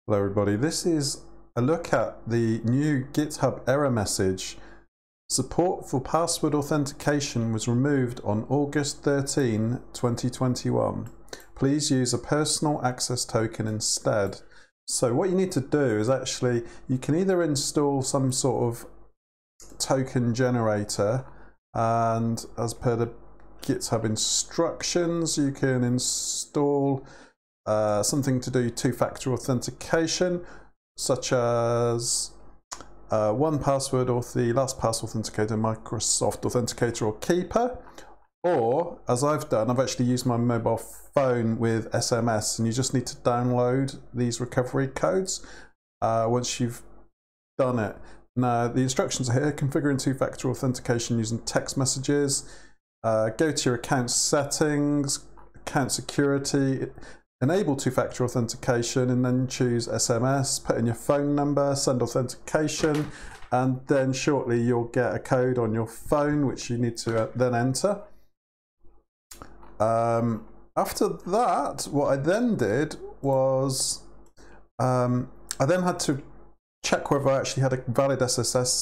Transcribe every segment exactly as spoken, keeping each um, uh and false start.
Hello everybody, this is a look at the new GitHub error message. Support for password authentication was removed on August thirteenth, twenty twenty-one. Please use a personal access token instead. So what you need to do is actually, you can either install some sort of token generator, and as per the GitHub instructions, you can install Uh, something to do two-factor authentication, such as uh, one password or the LastPass Authenticator, Microsoft Authenticator or Keeper, or as I've done, I've actually used my mobile phone with S M S, and you just need to download these recovery codes uh, once you've done it. Now the instructions are here: configuring two-factor authentication using text messages, uh, go to your account settings, account security, enable two-factor authentication, and then choose S M S, put in your phone number, send authentication, and then shortly you'll get a code on your phone which you need to then enter. Um, after that, what I then did was um, I then had to check whether I actually had a valid S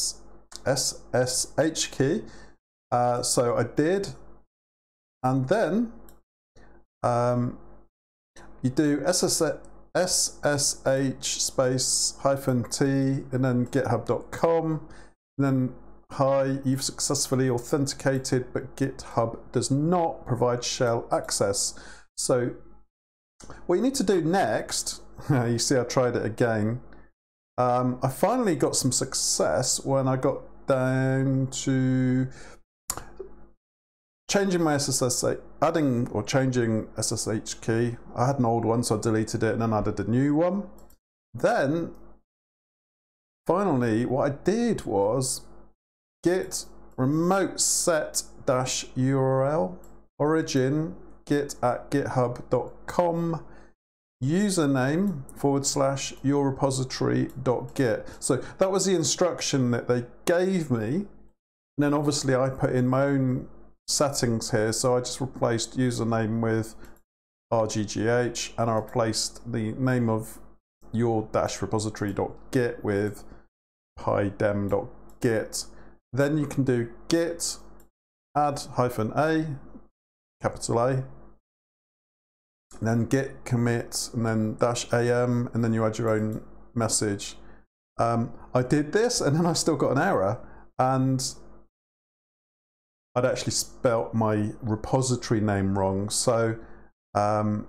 S H key. Uh, so I did, and then um, you do S S H space hyphen T and then github dot com, and then hi, you've successfully authenticated, but GitHub does not provide shell access. So what you need to do next, you see I tried it again, um, I finally got some success when I got down to changing my S S H, adding or changing S S H key. I had an old one, so I deleted it and then added a new one. Then, finally, what I did was git remote set dash U R L, origin, git at github dot com, username forward slash your repository dot git. So that was the instruction that they gave me. And then obviously I put in my own settings here, so I just replaced username with R G G H, and I replaced the name of your dash repository dot git with pydem dot git. Then you can do git add hyphen a, capital A, and then git commit, and then dash am, and then you add your own message. Um, I did this, and then I still got an error, and I'd actually spelt my repository name wrong. So um,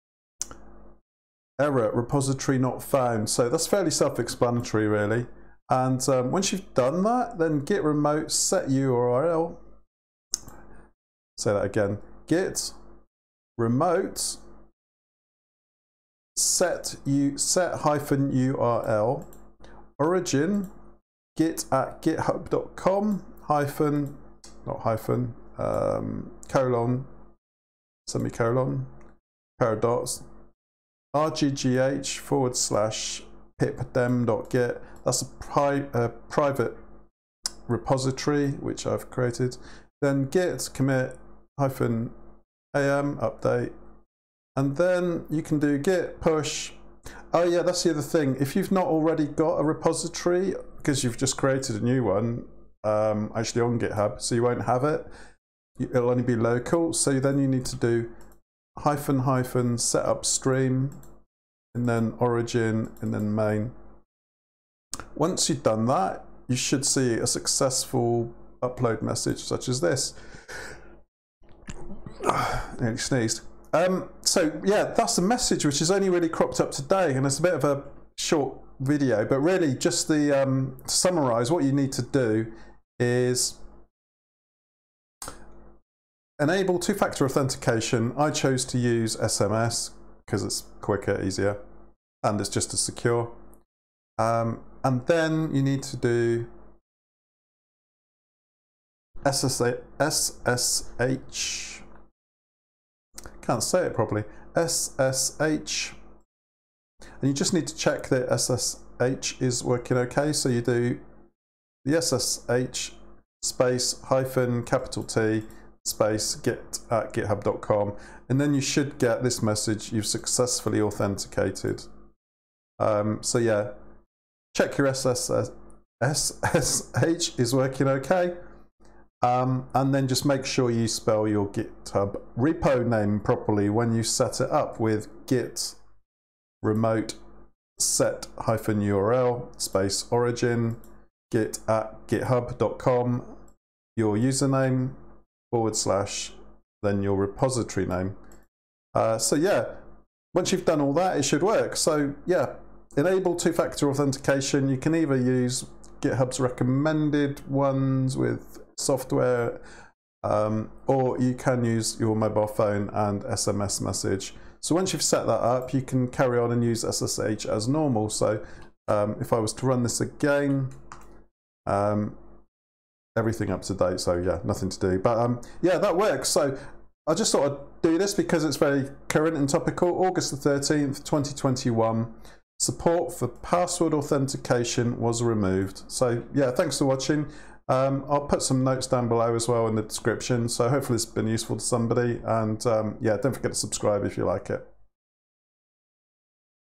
error, repository not found. So that's fairly self-explanatory really. And um, once you've done that, then git remote set U R L. Say that again. Git remote set u set hyphen U R L, origin git at github dot com hyphen not hyphen, um, colon, semicolon, pair of dots, R G G H forward slash pipdem dot git. That's a, pri a private repository which I've created. Then git commit hyphen am update, and then you can do git push. Oh yeah, that's the other thing. If you've not already got a repository because you've just created a new one, Um, actually on GitHub, so you won't have it, it'll only be local. So then you need to do hyphen hyphen set upstream, and then origin, and then main. Once you've done that, you should see a successful upload message such as this. Nearly sneezed. Um, so yeah, that's the message, which is only really cropped up today, and it's a bit of a short video, but really just the um, to summarize, what you need to do is enable two-factor authentication. I chose to use S M S because it's quicker, easier, and it's just as secure. Um, and then you need to do S S H, can't say it properly, S S H, and you just need to check that S S H is working okay. So you do the S S H space hyphen capital T space git at github dot com, and then you should get this message: you've successfully authenticated. Um, so yeah, check your S S H is working okay. Um, and then just make sure you spell your GitHub repo name properly when you set it up with git remote set hyphen U R L space origin git at github dot com, your username forward slash then your repository name. Uh, so yeah, once you've done all that, it should work. So yeah, enable two-factor authentication. You can either use GitHub's recommended ones with software, um, or you can use your mobile phone and S M S message. So once you've set that up, you can carry on and use S S H as normal. So um, if I was to run this again, um, everything up to date. So yeah, nothing to do. But um, yeah, that works. So I just thought I'd do this because it's very current and topical. August the thirteenth, twenty twenty-one. Support for password authentication was removed. So yeah, thanks for watching. Um, I'll put some notes down below as well in the description. So hopefully it's been useful to somebody. And um, yeah, don't forget to subscribe if you like it.